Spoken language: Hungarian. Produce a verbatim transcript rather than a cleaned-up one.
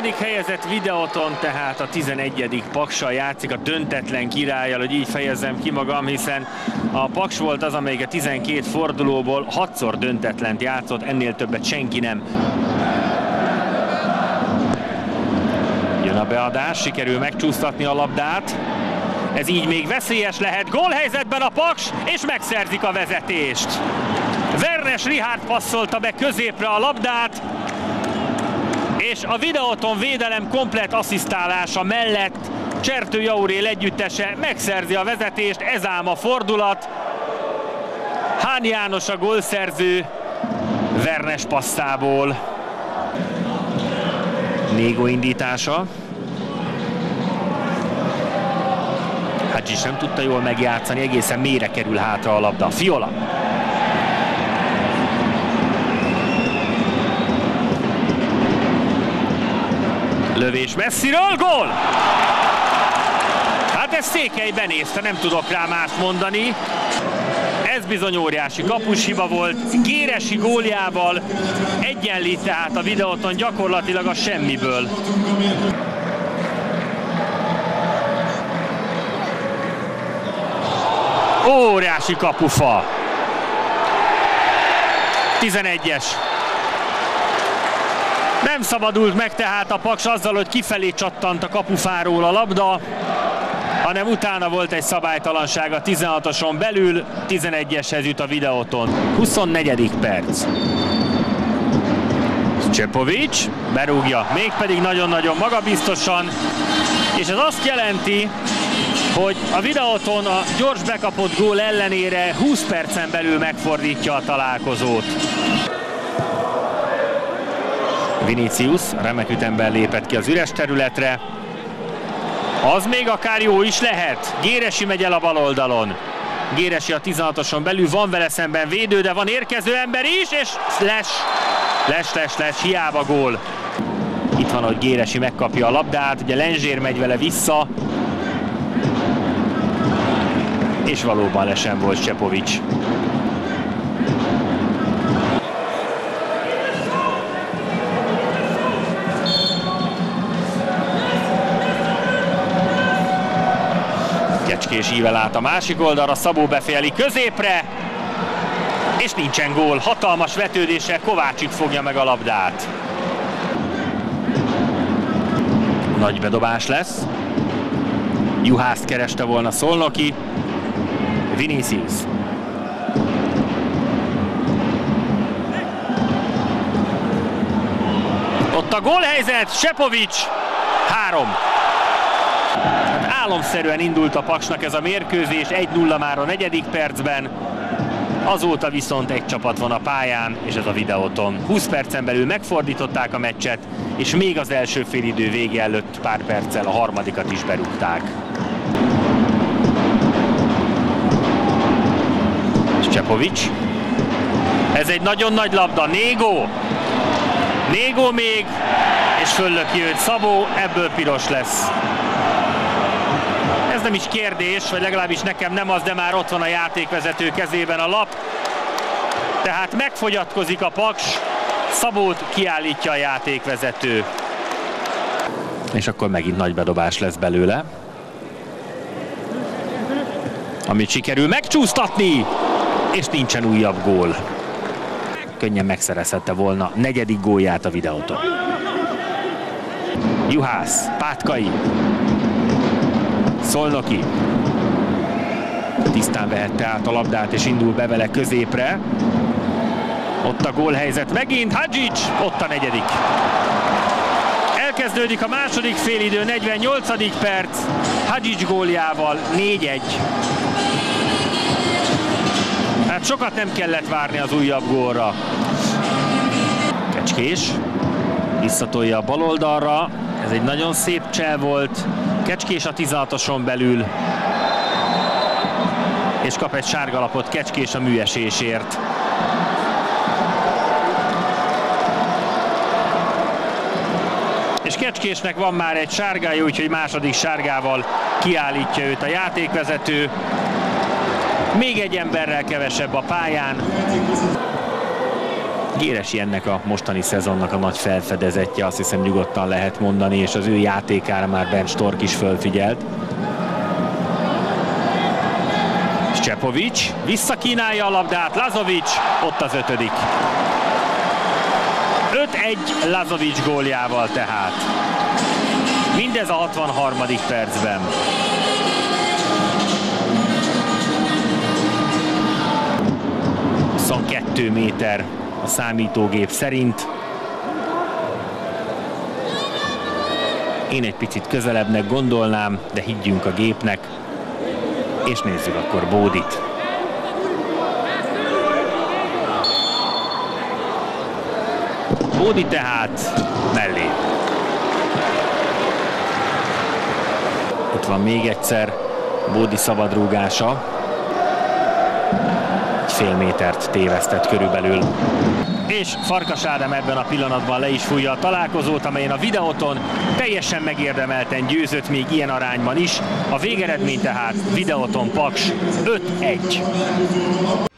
harmadik helyezett Videoton, tehát a tizenegyedik Paksal játszik, a döntetlen királlyal, hogy így fejezzem ki magam, hiszen a Paks volt az, amelyik a tizenkét fordulóból hatszor döntetlent játszott, ennél többet senki nem. Jön a beadás, sikerül megcsúsztatni a labdát. Ez így még veszélyes lehet, gólhelyzetben a Paks, és megszerzik a vezetést. Vernes Richárd passzolta be középre a labdát, és a Videoton védelem komplett asszisztálása mellett Csertő Jaureel együttese megszerzi a vezetést, ez ám a fordulat. Hán János a gólszerző Vernes passzából. Négó indítása. Hadzsics nem tudta jól megjátszani, egészen mélyre kerül hátra a labda. Fiola. Lövés messziről, gól! Hát ez Székely benézte, nem tudok rá mást mondani. Ez bizony óriási kapushiba volt. Géresi góljával egyenlít tehát a Videoton gyakorlatilag a semmiből. Óriási kapufa. tizenegyes. Nem szabadult meg tehát a Paks azzal, hogy kifelé csattant a kapufáról a labda, hanem utána volt egy szabálytalanság a tizenhatoson belül, tizenegyeshez jut a Videoton. huszonnegyedik perc. Csepovics berúgja, mégpedig nagyon-nagyon magabiztosan, és ez azt jelenti, hogy a Videoton a gyors bekapott gól ellenére húsz percen belül megfordítja a találkozót. Vinicius remek ütemben lépett ki az üres területre. Az még akár jó is lehet. Géresi megy el a bal oldalon. Géresi a tizenhatoson belül, van vele szemben védő, de van érkező ember is, és les, les, les, les, hiába gól. Itt van, hogy Géresi megkapja a labdát, ugye Lenzsér megy vele vissza, és valóban lesen volt Csepovics. Kecskés ível át a másik oldalra, Szabó befejeli középre, és nincsen gól. Hatalmas vetődéssel Kovácsik fogja meg a labdát. Nagy bedobás lesz. Juhászt kereste volna Szolnoki. Vinicius. Ott a gólhelyzet, Csepovics, három. Hát álomszerűen indult a Paksnak ez a mérkőzés, egy nulla már a negyedik percben. Azóta viszont egy csapat van a pályán, és ez a Videoton. húsz percen belül megfordították a meccset, és még az első félidő vége előtt pár perccel a harmadikat is berúgták. Csepovics. Ez egy nagyon nagy labda, Négó. Négó még, és föllöki őt Szabó, ebből piros lesz. Ez nem is kérdés, vagy legalábbis nekem nem az, de már ott van a játékvezető kezében a lap. Tehát megfogyatkozik a Paks, Szabót kiállítja a játékvezető. És akkor megint nagy bedobás lesz belőle. Amit sikerül megcsúsztatni, és nincsen újabb gól. Könnyen megszerezhette volna negyedik gólját a Videoton. Juhász, Pátkai, Szolnoki. Tisztán vehette át a labdát, és indul be vele középre. Ott a gólhelyzet megint, Hadzsics, ott a negyedik. Elkezdődik a második félidő, negyvennyolcadik perc, Hadzsics góljával négy egy. Hát sokat nem kellett várni az újabb gólra. Kecskés visszatolja a bal oldalra, ez egy nagyon szép csel volt. Kecskés a tizenhatoson belül, és kap egy sárgalapot Kecskés a műesésért. És Kecskésnek van már egy sárgája, úgyhogy második sárgával kiállítja őt a játékvezető. Még egy emberrel kevesebb a pályán. Géresi ennek a mostani szezonnak a nagy felfedezetje, azt hiszem nyugodtan lehet mondani, és az ő játékára már Bernd Stork is fölfigyelt. Csepovics visszakínálja a labdát, Lazovics, ott az ötödik. öt egy Lazovics góljával tehát. Mindez a hatvanharmadik percben. huszonkettő méter a számítógép szerint. Én egy picit közelebbnek gondolnám, de higgyünk a gépnek. És nézzük akkor Bódit. Bódi tehát mellé. Itt van még egyszer Bódi szabadrúgása. Egy fél métert tévesztett körülbelül. És Farkas Ádám ebben a pillanatban le is fújja a találkozót, amelyen a Videoton teljesen megérdemelten győzött még ilyen arányban is. A végeredmény tehát Videoton Paks öt egy.